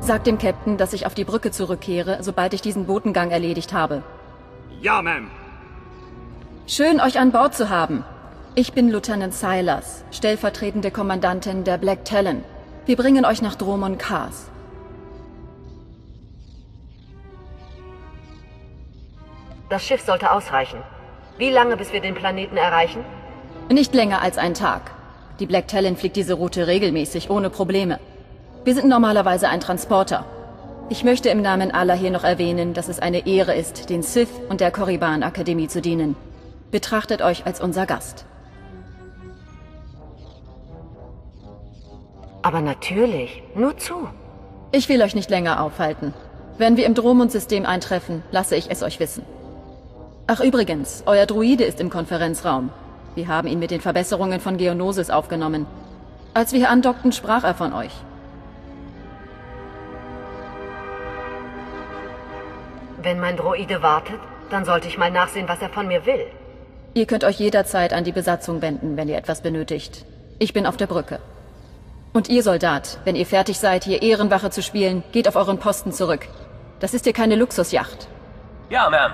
Sag dem Captain, dass ich auf die Brücke zurückkehre, sobald ich diesen Botengang erledigt habe. Ja, Ma'am. Schön, euch an Bord zu haben. Ich bin Lieutenant Silas, stellvertretende Kommandantin der Black Talon. Wir bringen euch nach Dromon Kaas. Das Schiff sollte ausreichen. Wie lange, bis wir den Planeten erreichen? Nicht länger als ein Tag. Die Black Talon fliegt diese Route regelmäßig, ohne Probleme. Wir sind normalerweise ein Transporter. Ich möchte im Namen aller hier noch erwähnen, dass es eine Ehre ist, den Sith und der Korriban-Akademie zu dienen. Betrachtet euch als unser Gast. Aber natürlich, nur zu. Ich will euch nicht länger aufhalten. Wenn wir im Dromund-System eintreffen, lasse ich es euch wissen. Ach übrigens, euer Druide ist im Konferenzraum. Wir haben ihn mit den Verbesserungen von Geonosis aufgenommen. Als wir hier andockten, sprach er von euch. Wenn mein Droide wartet, dann sollte ich mal nachsehen, was er von mir will. Ihr könnt euch jederzeit an die Besatzung wenden, wenn ihr etwas benötigt. Ich bin auf der Brücke. Und ihr Soldat, wenn ihr fertig seid, hier Ehrenwache zu spielen, geht auf euren Posten zurück. Das ist hier keine Luxusjacht. Ja, Ma'am.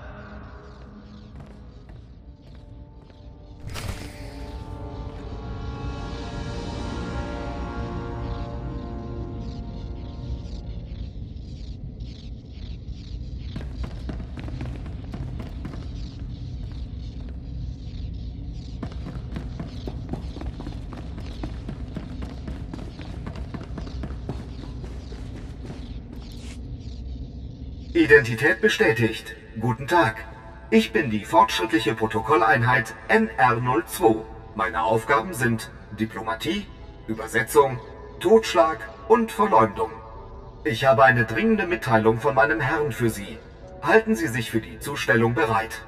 Identität bestätigt. Guten Tag. Ich bin die fortschrittliche Protokolleinheit NR02. Meine Aufgaben sind Diplomatie, Übersetzung, Totschlag und Verleumdung. Ich habe eine dringende Mitteilung von meinem Herrn für Sie. Halten Sie sich für die Zustellung bereit.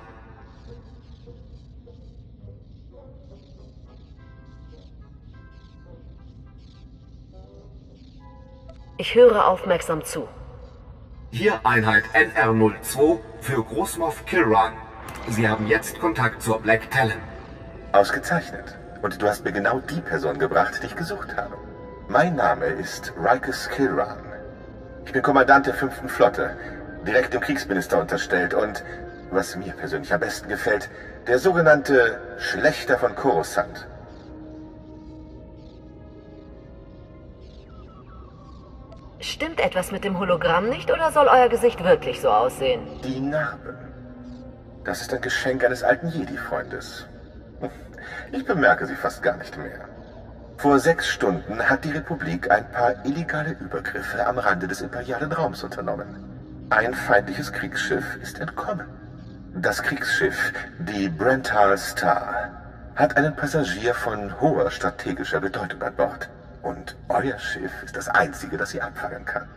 Ich höre aufmerksam zu. Hier Einheit NR02 für Großmoff Kilran. Sie haben jetzt Kontakt zur Black Talon. Ausgezeichnet. Und du hast mir genau die Person gebracht, die ich gesucht habe. Mein Name ist Rikus Kilran. Ich bin Kommandant der 5. Flotte, direkt dem Kriegsminister unterstellt und, was mir persönlich am besten gefällt, der sogenannte Schlächter von Coruscant. Stimmt etwas mit dem Hologramm nicht oder soll euer Gesicht wirklich so aussehen? Die Narben. Das ist ein Geschenk eines alten Jedi-Freundes. Ich bemerke sie fast gar nicht mehr. Vor 6 Stunden hat die Republik ein paar illegale Übergriffe am Rande des imperialen Raums unternommen. Ein feindliches Kriegsschiff ist entkommen. Das Kriegsschiff, die Brental Star, hat einen Passagier von hoher strategischer Bedeutung an Bord. Und euer Schiff ist das einzige, das sie abfangen kann.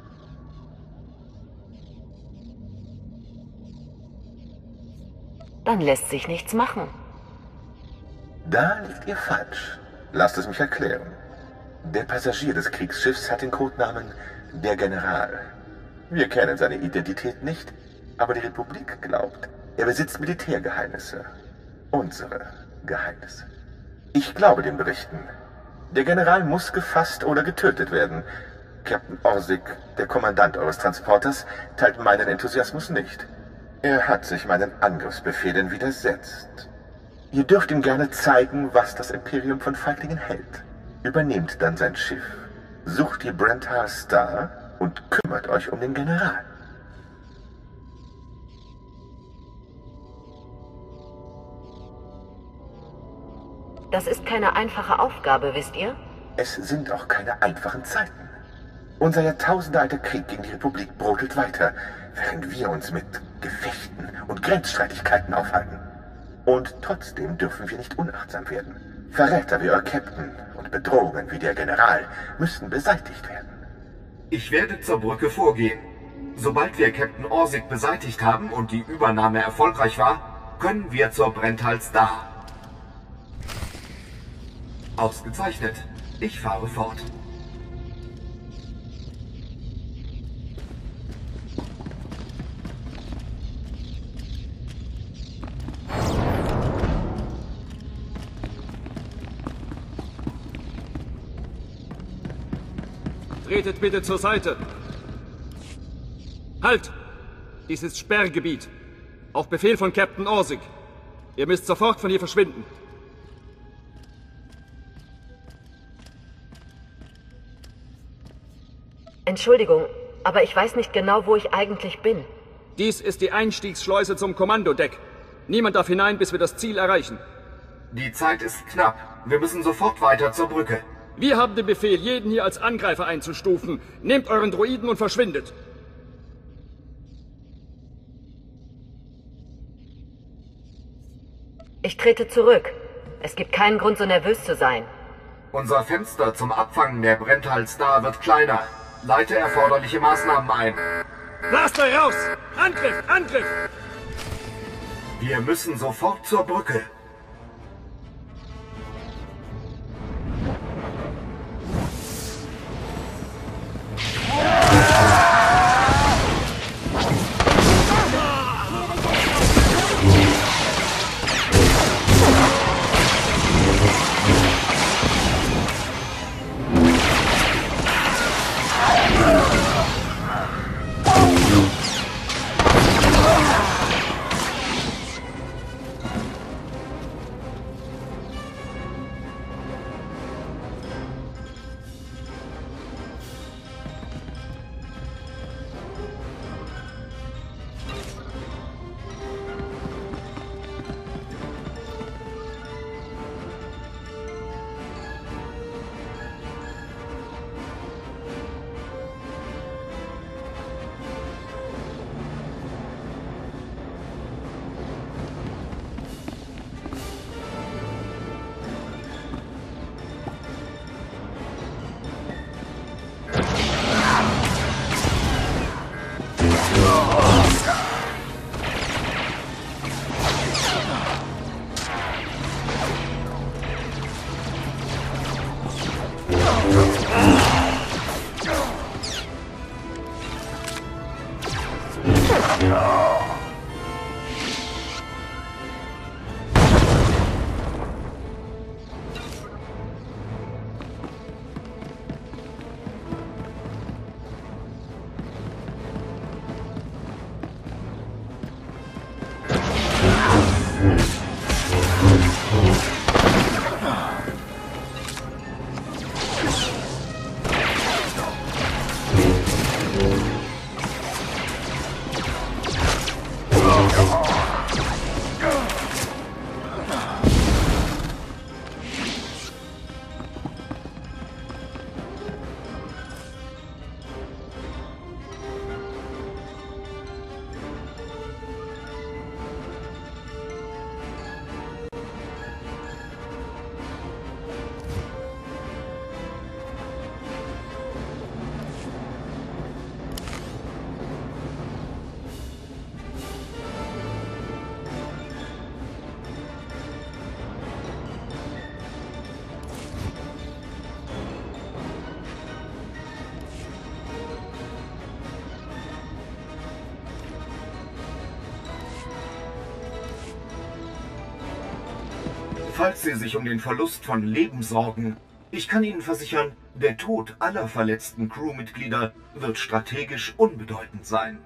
Dann lässt sich nichts machen. Da liegt ihr falsch. Lasst es mich erklären. Der Passagier des Kriegsschiffs hat den Codenamen der General. Wir kennen seine Identität nicht, aber die Republik glaubt, er besitzt Militärgeheimnisse. Unsere Geheimnisse. Ich glaube den Berichten. Der General muss gefasst oder getötet werden. Captain Orsic, der Kommandant eures Transporters, teilt meinen Enthusiasmus nicht. Er hat sich meinen Angriffsbefehlen widersetzt. Ihr dürft ihm gerne zeigen, was das Imperium von Feiglingen hält. Übernehmt dann sein Schiff, sucht die Brental Star und kümmert euch um den General. Das ist keine einfache Aufgabe, wisst ihr? Es sind auch keine einfachen Zeiten. Unser jahrtausendealter Krieg gegen die Republik brodelt weiter, während wir uns mit Gefechten und Grenzstreitigkeiten aufhalten. Und trotzdem dürfen wir nicht unachtsam werden. Verräter wie euer Captain und Bedrohungen wie der General müssen beseitigt werden. Ich werde zur Brücke vorgehen. Sobald wir Captain Orsic beseitigt haben und die Übernahme erfolgreich war, können wir zur Brental Star. Ausgezeichnet. Ich fahre fort. Tretet bitte zur Seite. Halt! Dies ist Sperrgebiet. Auf Befehl von Captain Orsig. Ihr müsst sofort von hier verschwinden. Entschuldigung, aber ich weiß nicht genau, wo ich eigentlich bin. Dies ist die Einstiegsschleuse zum Kommandodeck. Niemand darf hinein, bis wir das Ziel erreichen. Die Zeit ist knapp. Wir müssen sofort weiter zur Brücke. Wir haben den Befehl, jeden hier als Angreifer einzustufen. Nehmt euren Droiden und verschwindet. Ich trete zurück. Es gibt keinen Grund, so nervös zu sein. Unser Fenster zum Abfangen der Brenntal-Star wird kleiner. Leite erforderliche Maßnahmen ein. Blaster raus! Angriff! Angriff! Wir müssen sofort zur Brücke. Falls Sie sich um den Verlust von Leben sorgen, ich kann Ihnen versichern, der Tod aller verletzten Crewmitglieder wird strategisch unbedeutend sein.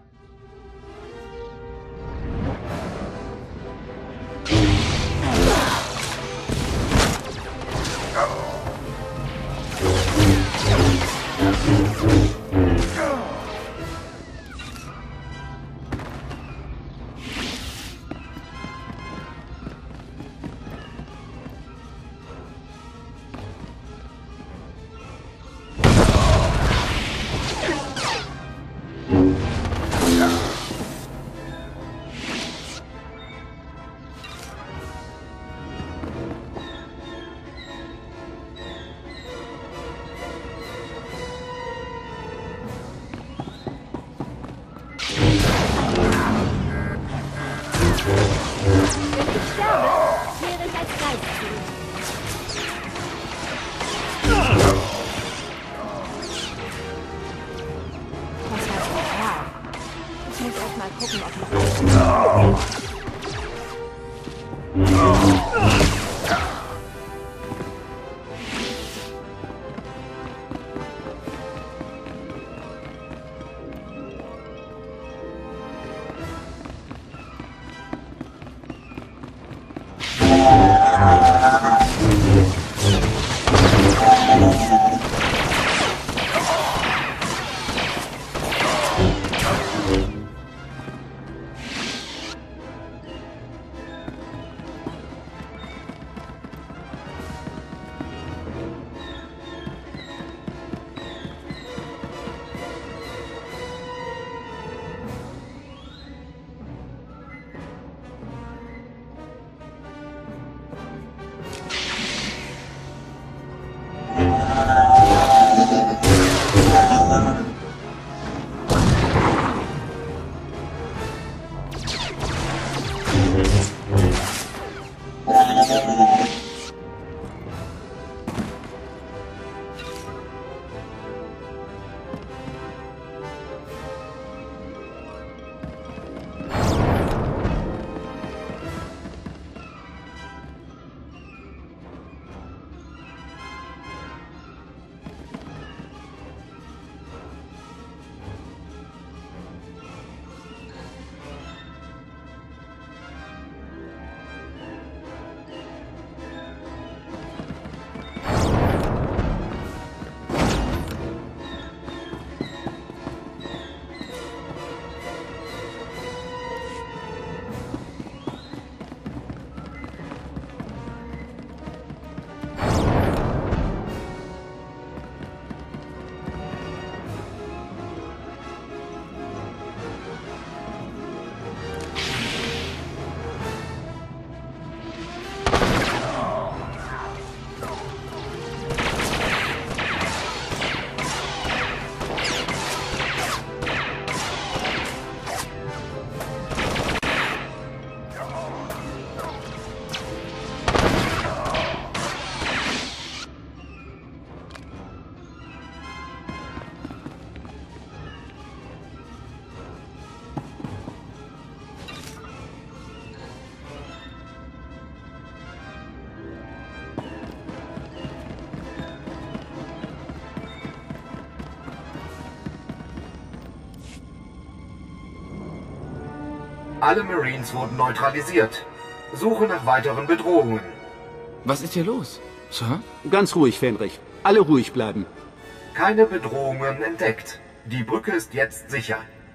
Alle Marines wurden neutralisiert. Suche nach weiteren Bedrohungen. Was ist hier los, Sir? Ganz ruhig, Fenrich. Alle ruhig bleiben. Keine Bedrohungen entdeckt. Die Brücke ist jetzt sicher.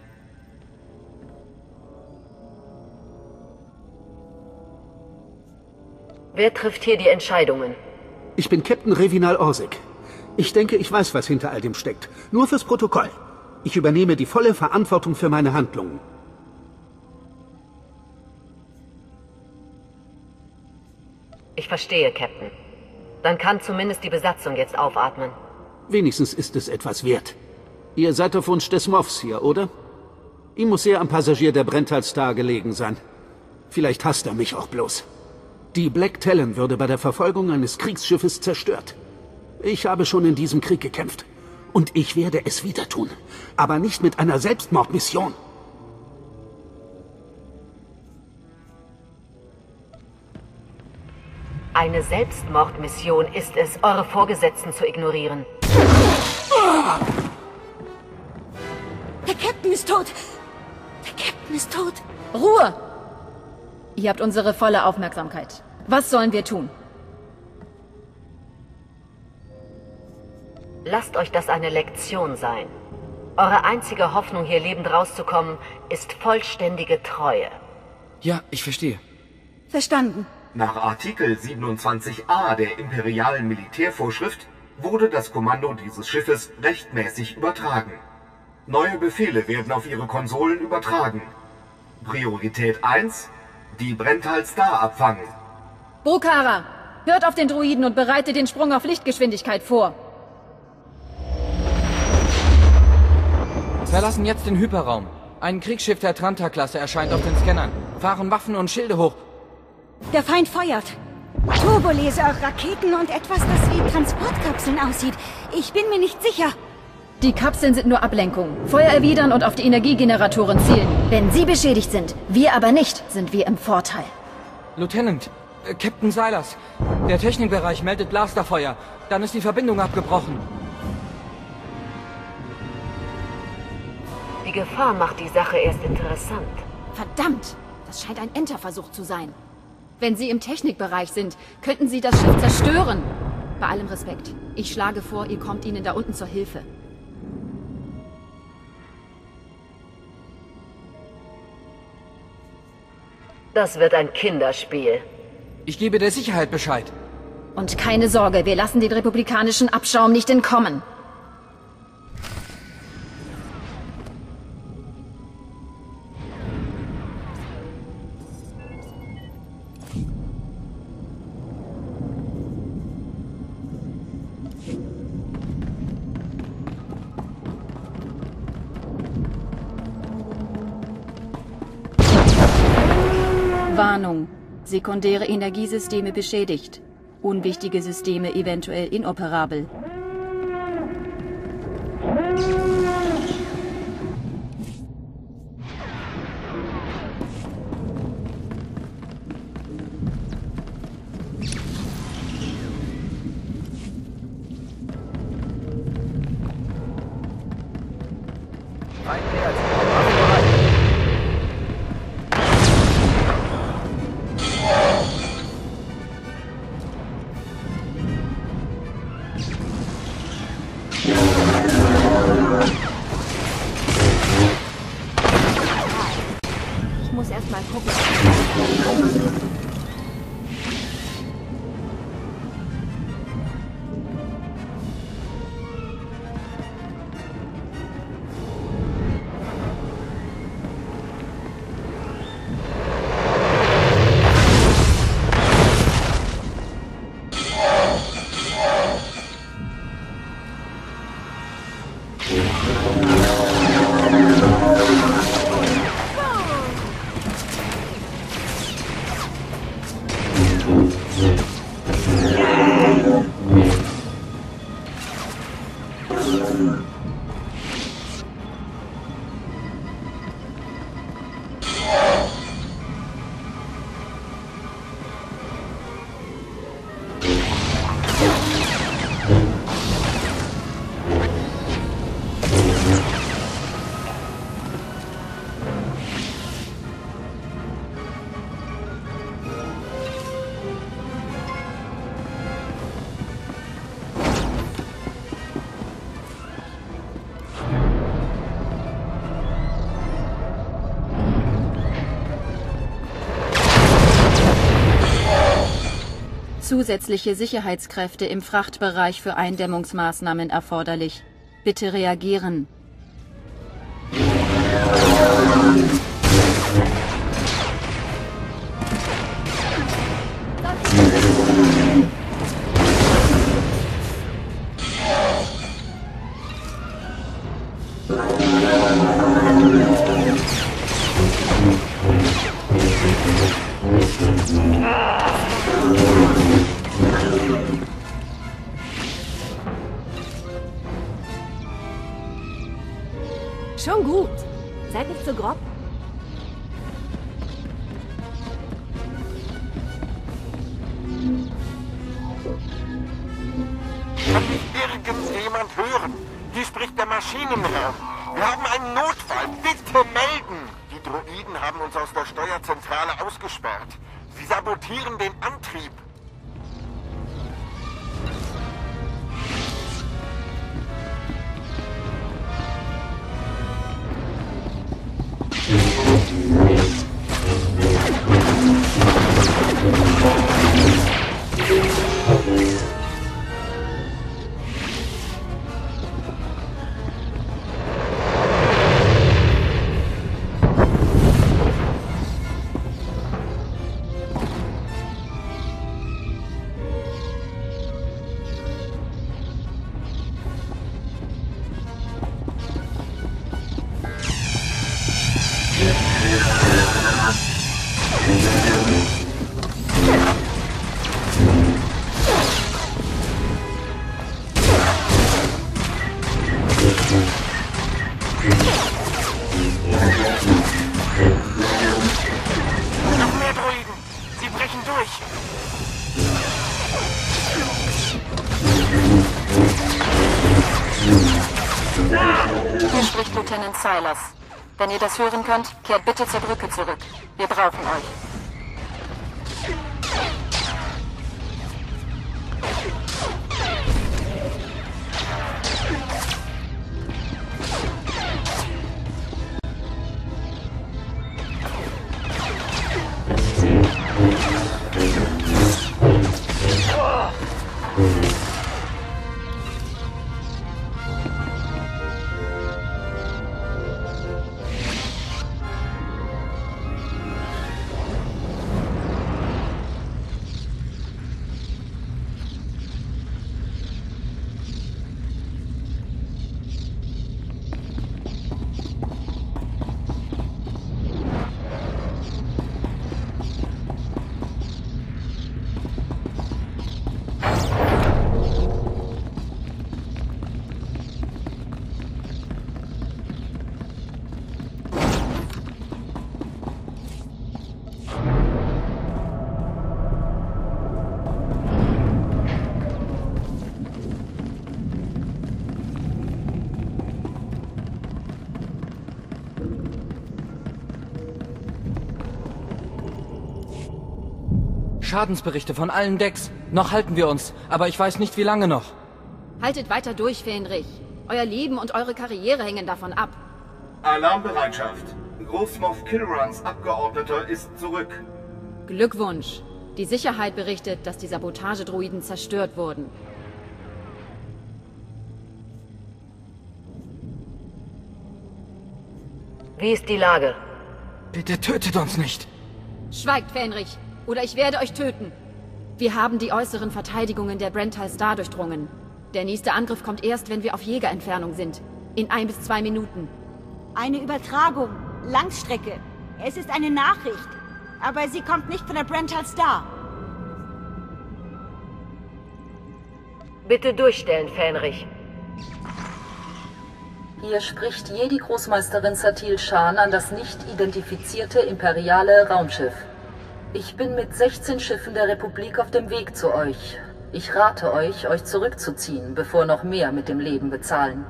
Wer trifft hier die Entscheidungen? Ich bin Captain Revinal Orsig. Ich denke, ich weiß, was hinter all dem steckt. Nur fürs Protokoll. Ich übernehme die volle Verantwortung für meine Handlungen. Ich verstehe, Captain. Dann kann zumindest die Besatzung jetzt aufatmen. Wenigstens ist es etwas wert. Ihr seid auf Wunsch des Moffs hier, oder? Ihm muss sehr am Passagier der Brental Star gelegen sein. Vielleicht hasst er mich auch bloß. Die Black Talon würde bei der Verfolgung eines Kriegsschiffes zerstört. Ich habe schon in diesem Krieg gekämpft. Und ich werde es wieder tun. Aber nicht mit einer Selbstmordmission. Eine Selbstmordmission ist es, eure Vorgesetzten zu ignorieren. Der Captain ist tot! Der Captain ist tot! Ruhe! Ihr habt unsere volle Aufmerksamkeit. Was sollen wir tun? Lasst euch das eine Lektion sein. Eure einzige Hoffnung, hier lebend rauszukommen, ist vollständige Treue. Ja, ich verstehe. Verstanden. Nach Artikel 27a der imperialen Militärvorschrift wurde das Kommando dieses Schiffes rechtmäßig übertragen. Neue Befehle werden auf Ihre Konsolen übertragen. Priorität 1: die Brental Star abfangen. Brukara, hört auf den Druiden und bereitet den Sprung auf Lichtgeschwindigkeit vor. Verlassen jetzt den Hyperraum. Ein Kriegsschiff der Tranta-Klasse erscheint auf den Scannern. Fahren Waffen und Schilde hoch. Der Feind feuert. Turbolaser, Raketen und etwas, das wie Transportkapseln aussieht. Ich bin mir nicht sicher. Die Kapseln sind nur Ablenkung. Feuer erwidern und auf die Energiegeneratoren zielen. Wenn sie beschädigt sind, wir aber nicht, sind wir im Vorteil. Lieutenant, Captain Silas. Der Technikbereich meldet Blasterfeuer. Dann ist die Verbindung abgebrochen. Die Gefahr macht die Sache erst interessant. Verdammt! Das scheint ein Enterversuch zu sein. Wenn Sie im Technikbereich sind, könnten Sie das Schiff zerstören. Bei allem Respekt. Ich schlage vor, ihr kommt ihnen da unten zur Hilfe. Das wird ein Kinderspiel. Ich gebe der Sicherheit Bescheid. Und keine Sorge, wir lassen den republikanischen Abschaum nicht entkommen. Warnung. Sekundäre Energiesysteme beschädigt. Unwichtige Systeme eventuell inoperabel. Ich muss erst mal gucken. Zusätzliche Sicherheitskräfte im Frachtbereich für Eindämmungsmaßnahmen erforderlich. Bitte reagieren. Schon gut. Seid nicht so grob. Kann mich irgendjemand hören? Hier spricht der Maschinenherr. Wir haben einen Notfall. Bitte melden! Die Droiden haben uns aus der Steuerzentrale ausgesperrt. Sie sabotieren den Antrieb. Noch mehr Droiden! Sie brechen durch! Hier spricht Lieutenant Silas. Wenn ihr das hören könnt, kehrt bitte zur Brücke zurück. Wir brauchen euch. Schadensberichte von allen Decks. Noch halten wir uns, aber ich weiß nicht, wie lange noch. Haltet weiter durch, Fähnrich. Euer Leben und eure Karriere hängen davon ab. Alarmbereitschaft. Großmoff Kilrans Abgeordneter ist zurück. Glückwunsch. Die Sicherheit berichtet, dass die Sabotagedruiden zerstört wurden. Wie ist die Lage? Bitte tötet uns nicht. Schweigt, Fähnrich, oder ich werde euch töten. Wir haben die äußeren Verteidigungen der Brental Star durchdrungen. Der nächste Angriff kommt erst, wenn wir auf Jägerentfernung sind. In 1 bis 2 Minuten. Eine Übertragung. Langstrecke. Es ist eine Nachricht. Aber sie kommt nicht von der Brental Star. Bitte durchstellen, Fähnrich. Hier spricht Jedi-Großmeisterin Satil Shan an das nicht identifizierte imperiale Raumschiff. Ich bin mit 16 Schiffen der Republik auf dem Weg zu euch. Ich rate euch, euch zurückzuziehen, bevor noch mehr mit dem Leben bezahlen.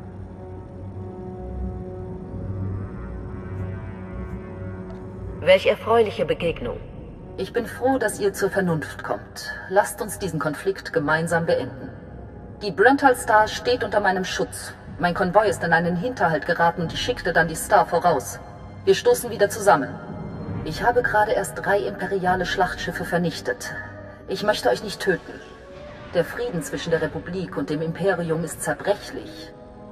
Welch erfreuliche Begegnung. Ich bin froh, dass ihr zur Vernunft kommt. Lasst uns diesen Konflikt gemeinsam beenden. Die Brental Star steht unter meinem Schutz. Mein Konvoi ist in einen Hinterhalt geraten und ich schickte dann die Star voraus. Wir stoßen wieder zusammen. Ich habe gerade erst 3 imperiale Schlachtschiffe vernichtet. Ich möchte euch nicht töten. Der Frieden zwischen der Republik und dem Imperium ist zerbrechlich.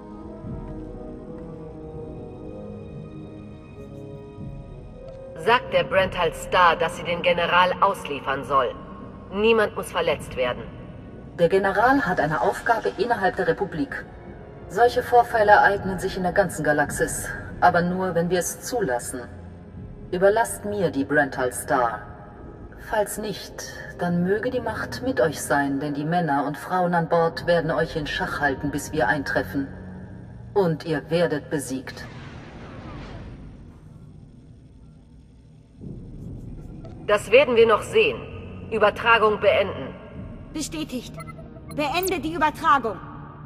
Sagt der Brental Star, dass sie den General ausliefern soll. Niemand muss verletzt werden. Der General hat eine Aufgabe innerhalb der Republik. Solche Vorfälle ereignen sich in der ganzen Galaxis, aber nur, wenn wir es zulassen. Überlasst mir die Brental Star. Falls nicht, dann möge die Macht mit euch sein, denn die Männer und Frauen an Bord werden euch in Schach halten, bis wir eintreffen. Und ihr werdet besiegt. Das werden wir noch sehen. Übertragung beenden. Bestätigt. Beende die Übertragung.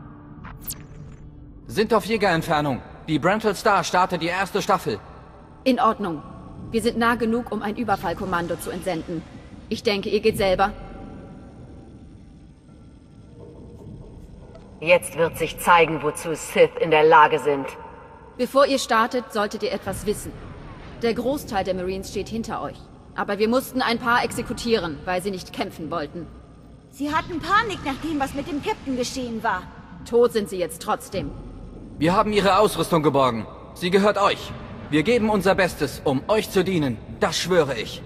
Sind auf Jägerentfernung. Die Brental Star startet die erste Staffel. In Ordnung. Wir sind nah genug, um ein Überfallkommando zu entsenden. Ich denke, ihr geht selber. Jetzt wird sich zeigen, wozu Sith in der Lage sind. Bevor ihr startet, solltet ihr etwas wissen. Der Großteil der Marines steht hinter euch. Aber wir mussten ein paar exekutieren, weil sie nicht kämpfen wollten. Sie hatten Panik nach dem, was mit dem Captain geschehen war. Tot sind sie jetzt trotzdem. Wir haben ihre Ausrüstung geborgen. Sie gehört euch. Wir geben unser Bestes, um euch zu dienen. Das schwöre ich.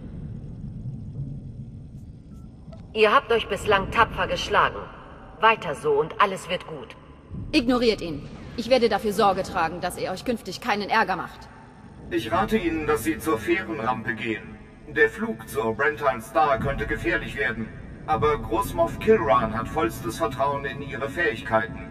Ihr habt euch bislang tapfer geschlagen. Weiter so und alles wird gut. Ignoriert ihn. Ich werde dafür Sorge tragen, dass er euch künftig keinen Ärger macht. Ich rate Ihnen, dass Sie zur Fährenrampe gehen. Der Flug zur Brental Star könnte gefährlich werden, aber Großmoff Kilran hat vollstes Vertrauen in Ihre Fähigkeiten.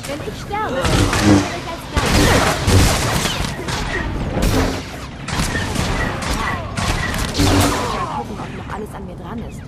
Wenn ich sterbe, werde ich als Geist. Mal gucken, ob noch alles an mir dran ist.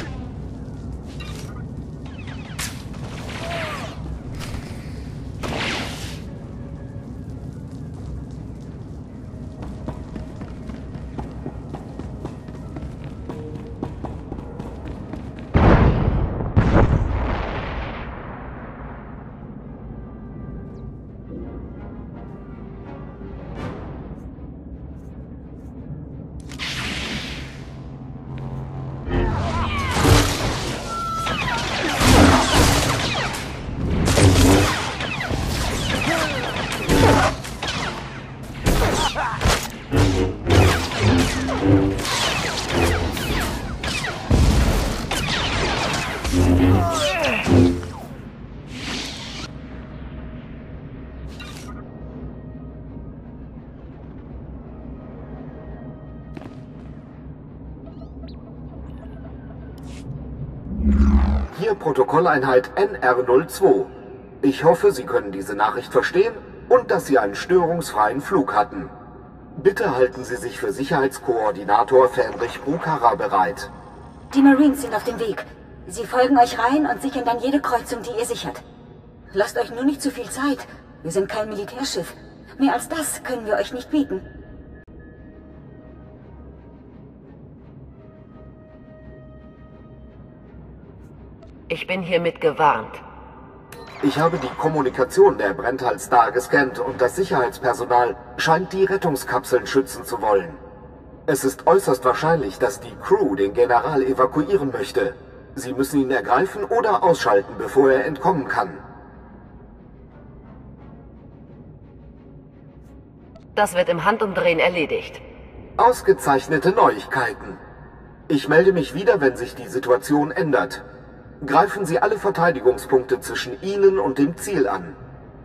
Hier Protokolleinheit NR02. Ich hoffe, Sie können diese Nachricht verstehen und dass Sie einen störungsfreien Flug hatten. Bitte halten Sie sich für Sicherheitskoordinator Fähnrich Bukara bereit. Die Marines sind auf dem Weg. Sie folgen euch rein und sichern dann jede Kreuzung, die ihr sichert. Lasst euch nur nicht zu viel Zeit. Wir sind kein Militärschiff. Mehr als das können wir euch nicht bieten. Ich bin hiermit gewarnt. Ich habe die Kommunikation der Brental Star gescannt und das Sicherheitspersonal scheint die Rettungskapseln schützen zu wollen. Es ist äußerst wahrscheinlich, dass die Crew den General evakuieren möchte. Sie müssen ihn ergreifen oder ausschalten, bevor er entkommen kann. Das wird im Handumdrehen erledigt. Ausgezeichnete Neuigkeiten. Ich melde mich wieder, wenn sich die Situation ändert. Greifen Sie alle Verteidigungspunkte zwischen Ihnen und dem Ziel an.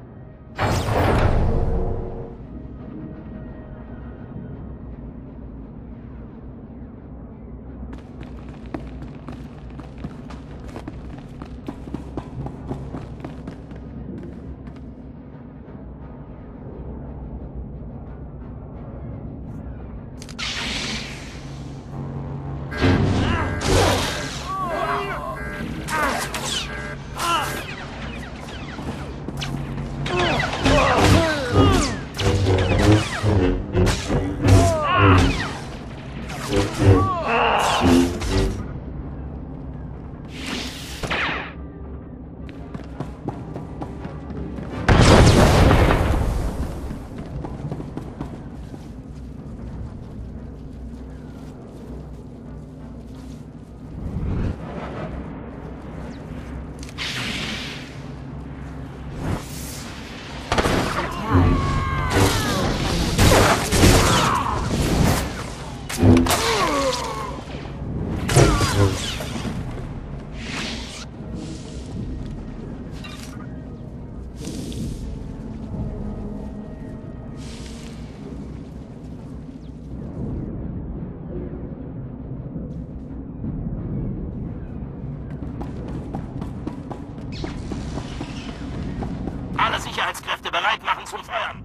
Alle Sicherheitskräfte bereit machen zum Feuern.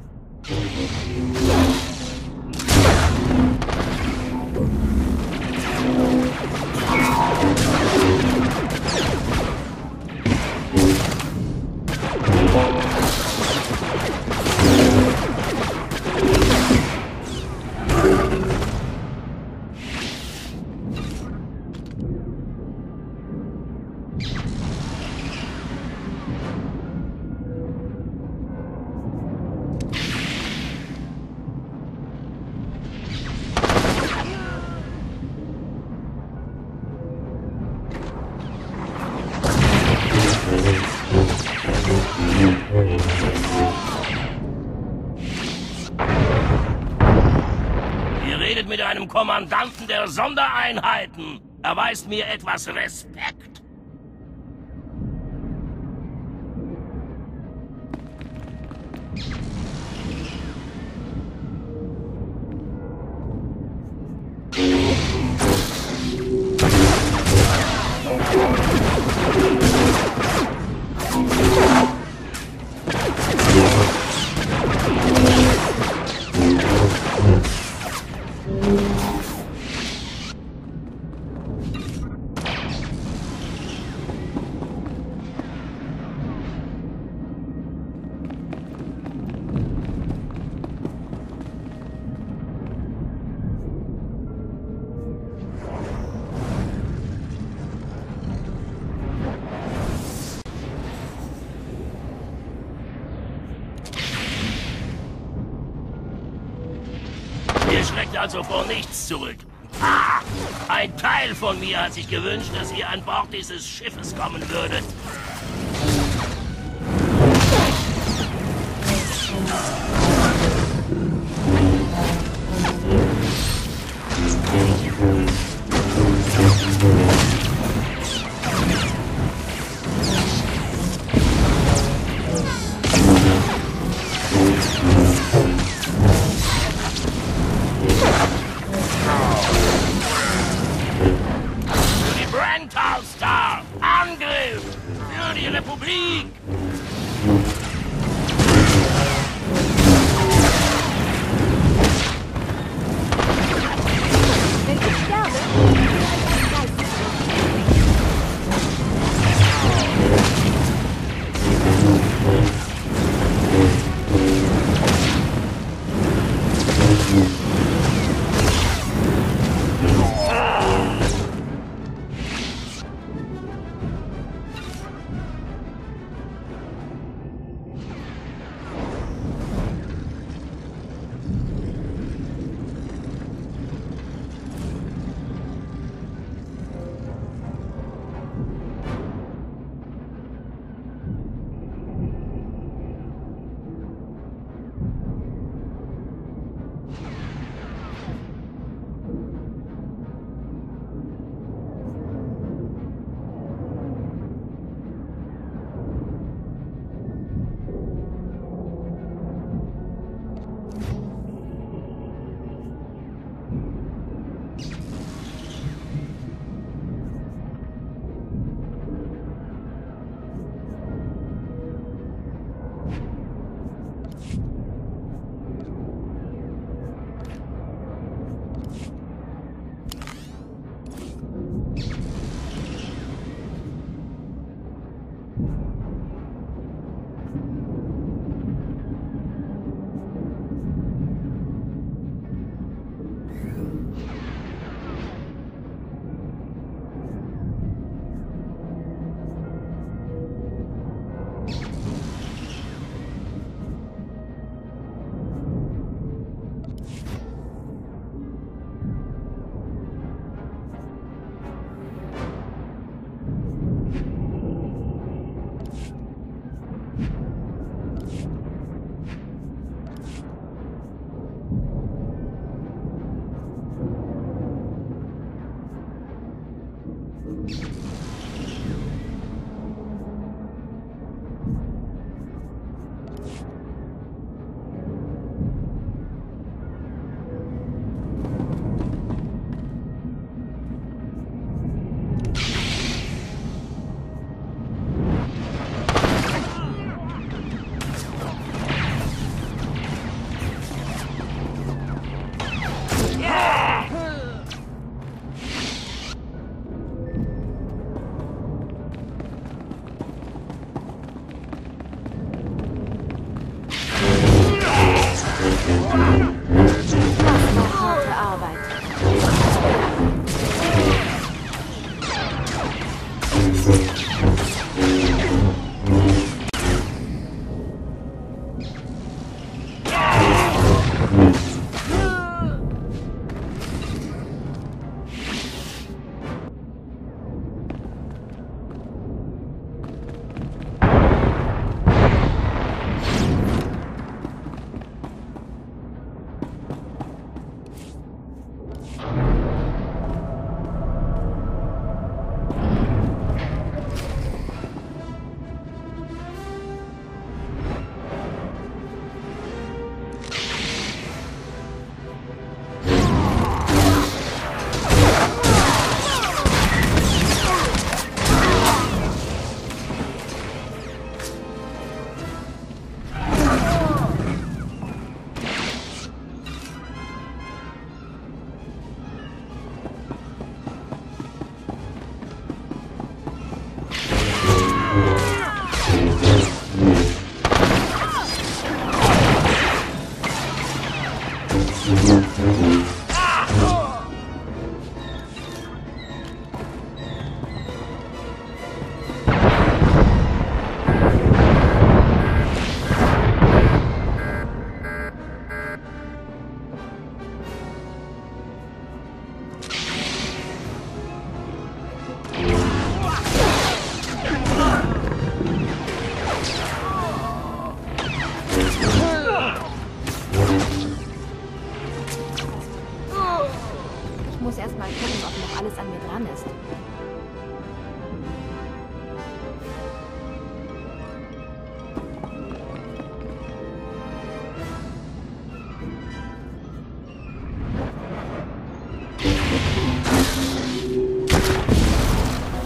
Ihr redet mit einem Kommandanten der Sondereinheiten. Erweist mir etwas Respekt. schreckt also vor nichts zurück. Ah, ein Teil von mir hat sich gewünscht, dass ihr an Bord dieses Schiffes kommen würdet. Für die Brental Star! Angriff! Für die Republik! Wenn ich sterbe,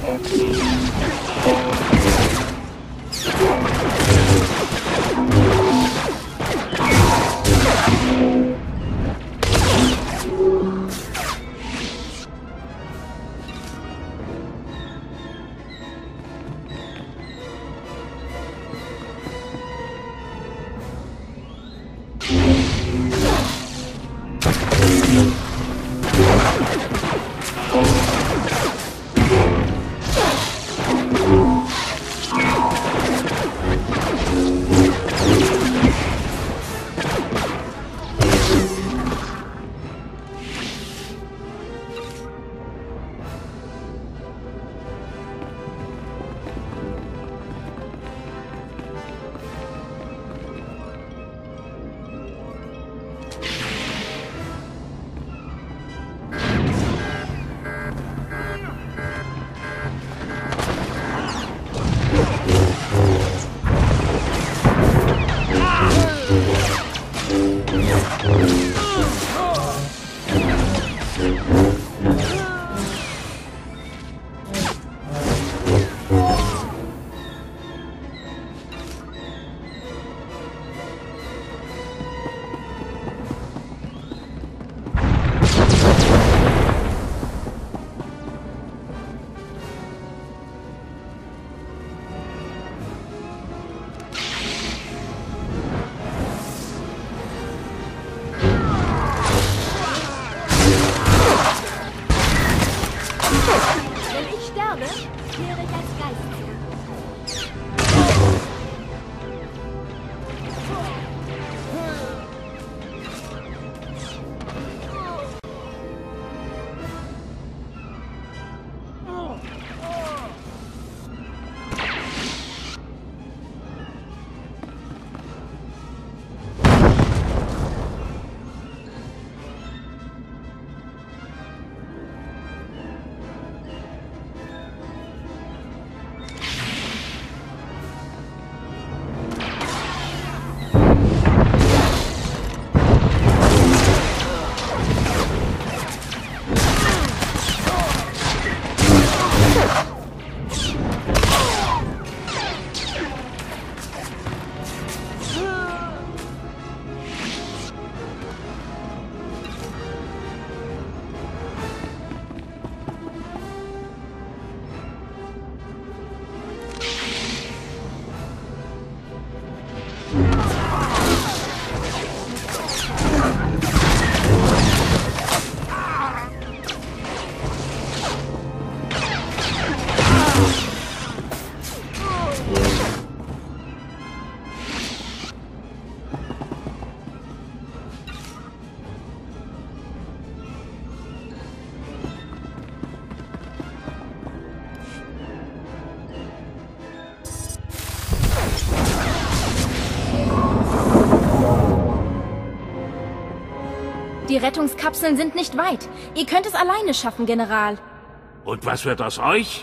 Die Rettungskapseln sind nicht weit. Ihr könnt es alleine schaffen, General. Und was wird aus euch?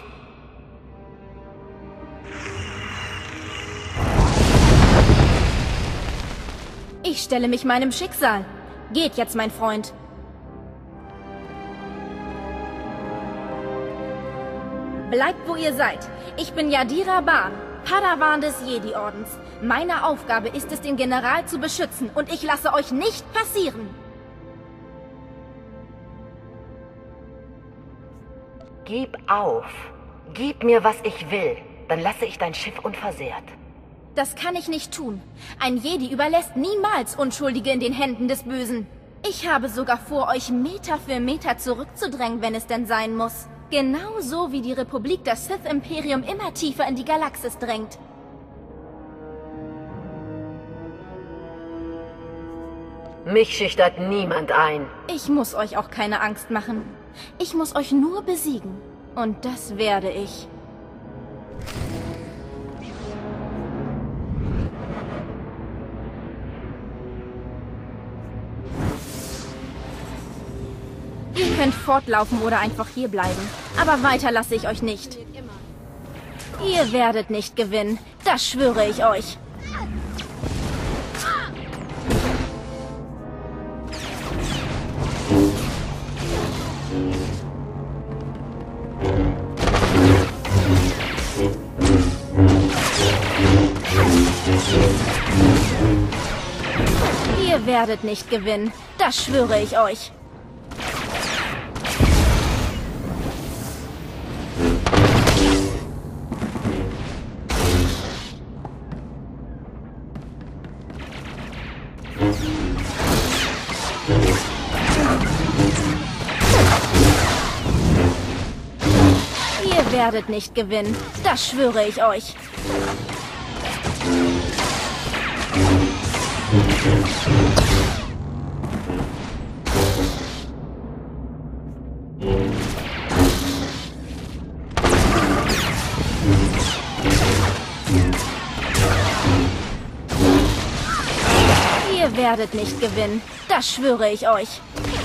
Ich stelle mich meinem Schicksal. Geht jetzt, mein Freund. Bleibt, wo ihr seid. Ich bin Yadira Ban, Padawan des Jedi-Ordens. Meine Aufgabe ist es, den General zu beschützen, und ich lasse euch nicht passieren. Gib auf. Gib mir, was ich will. Dann lasse ich dein Schiff unversehrt. Das kann ich nicht tun. Ein Jedi überlässt niemals Unschuldige in den Händen des Bösen. Ich habe sogar vor, euch Meter für Meter zurückzudrängen, wenn es denn sein muss. Genauso wie die Republik das Sith-Imperium immer tiefer in die Galaxis drängt. Mich schüchtert niemand ein. Ich muss euch auch keine Angst machen. Ich muss euch nur besiegen. Und das werde ich. Ihr könnt fortlaufen oder einfach hier bleiben. Aber weiter lasse ich euch nicht. Ihr werdet nicht gewinnen. Das schwöre ich euch. werdet nicht gewinnen. Das schwöre ich euch. Ihr werdet nicht gewinnen. Das schwöre ich euch. Ihr werdet nicht gewinnen. Das schwöre ich euch.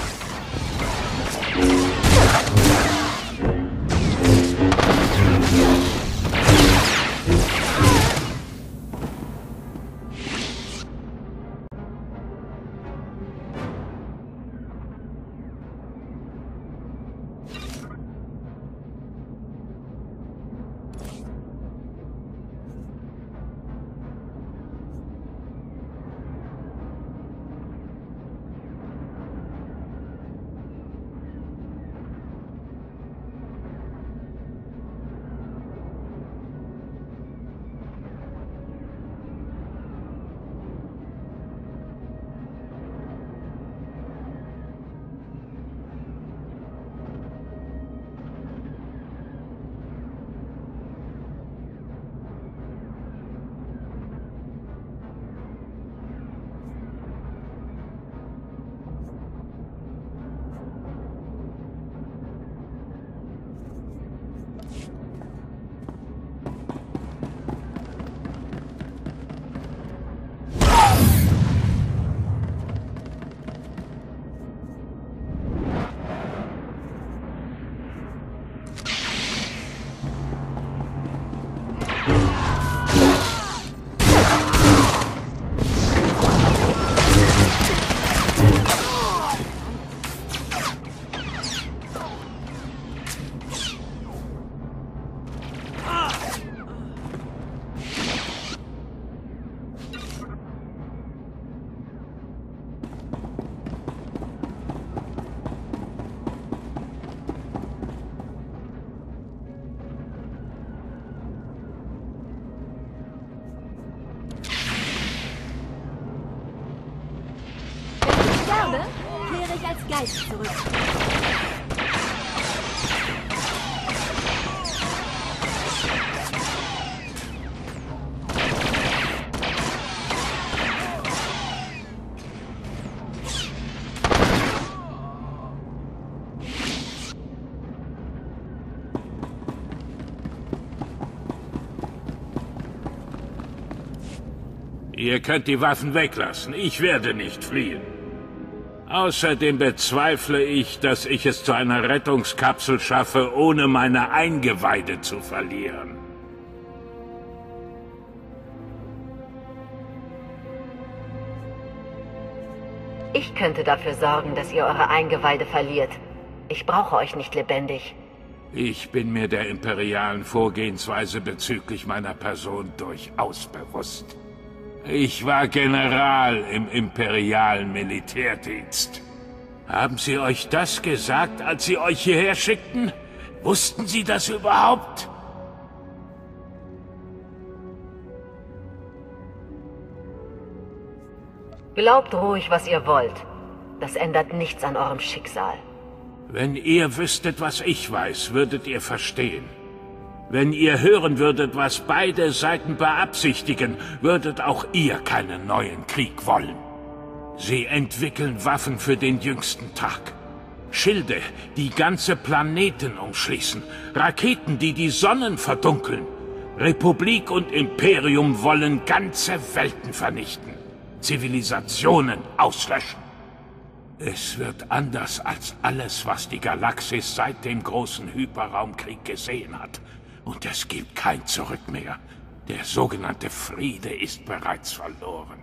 Kehre ich als Geist zurück. Ihr könnt die Waffen weglassen. Ich werde nicht fliehen. Außerdem bezweifle ich, dass ich es zu einer Rettungskapsel schaffe, ohne meine Eingeweide zu verlieren. Ich könnte dafür sorgen, dass ihr eure Eingeweide verliert. Ich brauche euch nicht lebendig. Ich bin mir der imperialen Vorgehensweise bezüglich meiner Person durchaus bewusst. Ich war General im imperialen Militärdienst. Haben Sie euch das gesagt, als Sie euch hierher schickten? Wussten Sie das überhaupt? Glaubt ruhig, was ihr wollt. Das ändert nichts an eurem Schicksal. Wenn ihr wüsstet, was ich weiß, würdet ihr verstehen. Wenn ihr hören würdet, was beide Seiten beabsichtigen, würdet auch ihr keinen neuen Krieg wollen. Sie entwickeln Waffen für den jüngsten Tag. Schilde, die ganze Planeten umschließen. Raketen, die die Sonnen verdunkeln. Republik und Imperium wollen ganze Welten vernichten. Zivilisationen auslöschen. Es wird anders als alles, was die Galaxis seit dem großen Hyperraumkrieg gesehen hat. Und es gibt kein Zurück mehr. Der sogenannte Friede ist bereits verloren.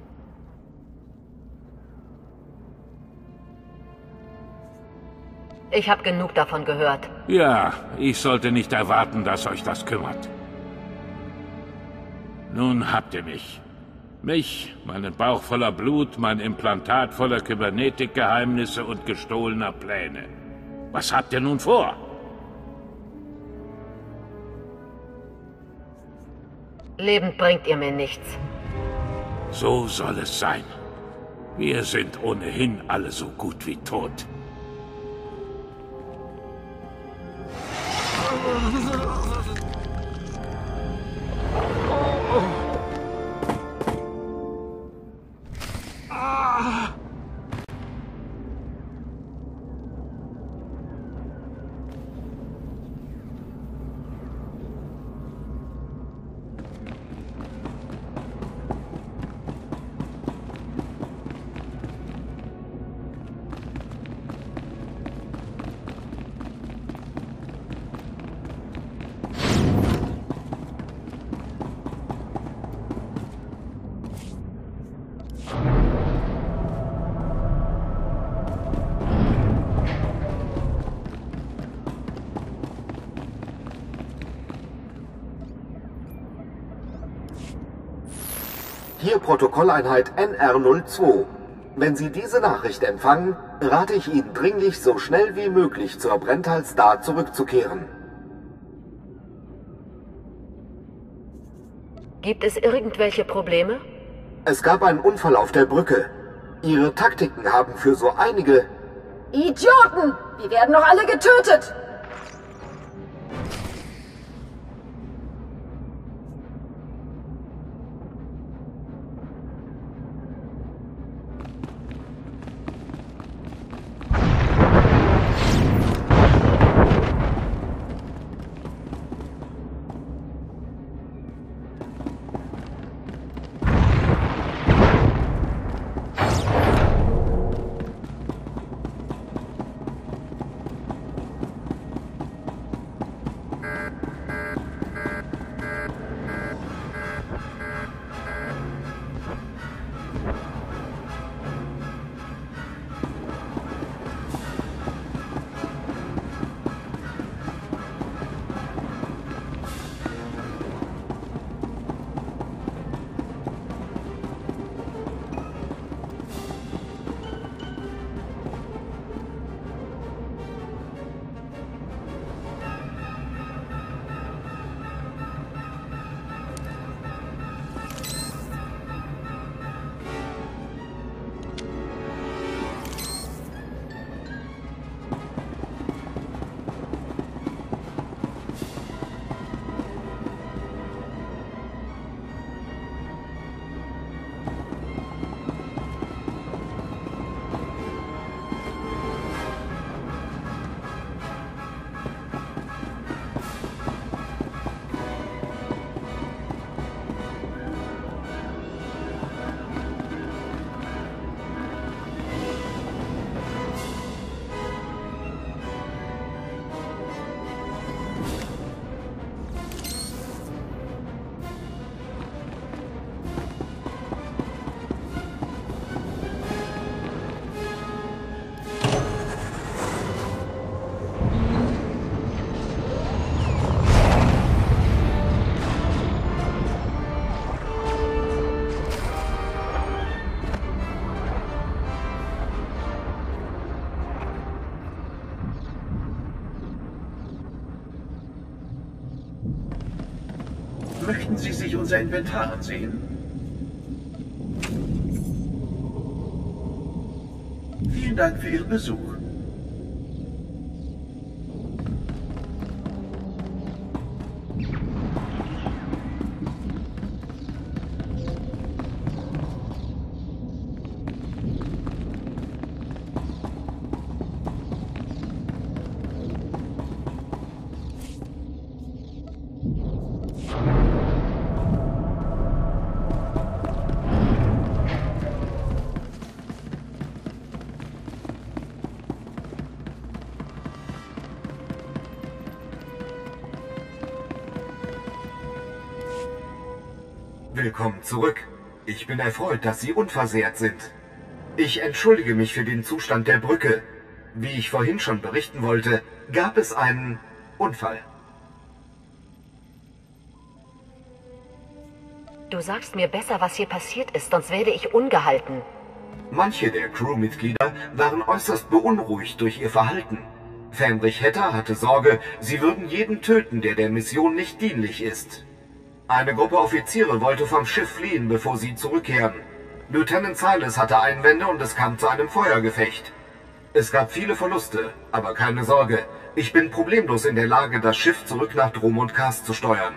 Ich habe genug davon gehört. Ja, ich sollte nicht erwarten, dass euch das kümmert. Nun habt ihr mich. Mich, meinen Bauch voller Blut, mein Implantat voller Kybernetikgeheimnisse und gestohlener Pläne. Was habt ihr nun vor? Lebend bringt ihr mir nichts. So soll es sein. Wir sind ohnehin alle so gut wie tot. Hier Protokolleinheit NR02. Wenn Sie diese Nachricht empfangen, rate ich Ihnen dringlich, so schnell wie möglich zur Brental Star zurückzukehren. Gibt es irgendwelche Probleme? Es gab einen Unfall auf der Brücke. Ihre Taktiken haben für so einige... Idioten! Wir werden doch alle getötet! Möchten Sie sich unser Inventar ansehen? Vielen Dank für Ihren Besuch. Willkommen zurück. Ich bin erfreut, dass Sie unversehrt sind. Ich entschuldige mich für den Zustand der Brücke. Wie ich vorhin schon berichten wollte, gab es einen Unfall. Du sagst mir besser, was hier passiert ist, sonst werde ich ungehalten. Manche der Crewmitglieder waren äußerst beunruhigt durch ihr Verhalten. Fähnrich Hetter hatte Sorge, sie würden jeden töten, der Mission nicht dienlich ist. Eine Gruppe Offiziere wollte vom Schiff fliehen, bevor sie zurückkehren. Lieutenant Silas hatte Einwände und es kam zu einem Feuergefecht. Es gab viele Verluste, aber keine Sorge. Ich bin problemlos in der Lage, das Schiff zurück nach Dromund Kaas zu steuern.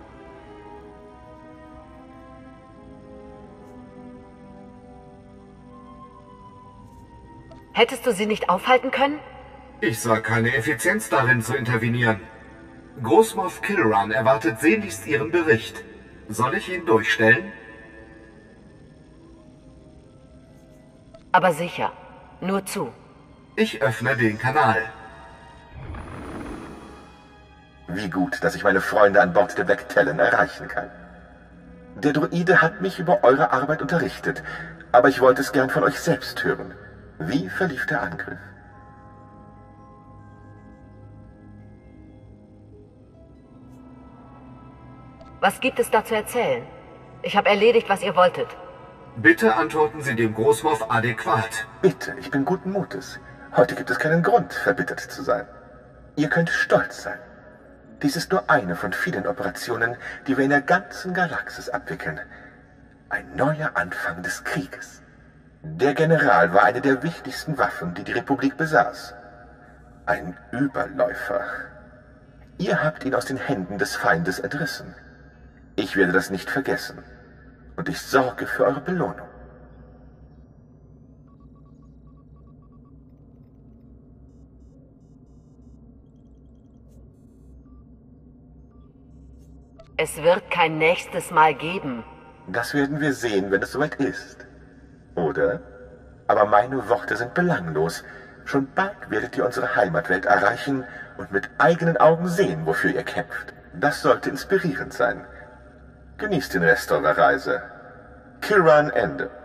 Hättest du sie nicht aufhalten können? Ich sah keine Effizienz darin, zu intervenieren. Großmoff Kilran erwartet sehnlichst Ihren Bericht. Soll ich ihn durchstellen? Aber sicher. Nur zu. Ich öffne den Kanal. Wie gut, dass ich meine Freunde an Bord der Black Talon erreichen kann. Der Droide hat mich über eure Arbeit unterrichtet, aber ich wollte es gern von euch selbst hören. Wie verlief der Angriff? Was gibt es da zu erzählen? Ich habe erledigt, was ihr wolltet. Bitte antworten Sie dem Großmoff adäquat. Bitte, ich bin guten Mutes. Heute gibt es keinen Grund, verbittert zu sein. Ihr könnt stolz sein. Dies ist nur eine von vielen Operationen, die wir in der ganzen Galaxis abwickeln. Ein neuer Anfang des Krieges. Der General war eine der wichtigsten Waffen, die die Republik besaß. Ein Überläufer. Ihr habt ihn aus den Händen des Feindes entrissen. Ich werde das nicht vergessen. Und ich sorge für eure Belohnung. Es wird kein nächstes Mal geben. Das werden wir sehen, wenn es soweit ist. Oder? Aber meine Worte sind belanglos. Schon bald werdet ihr unsere Heimatwelt erreichen und mit eigenen Augen sehen, wofür ihr kämpft. Das sollte inspirierend sein. Genießt den Rest eurer Reise. Kilran Ende.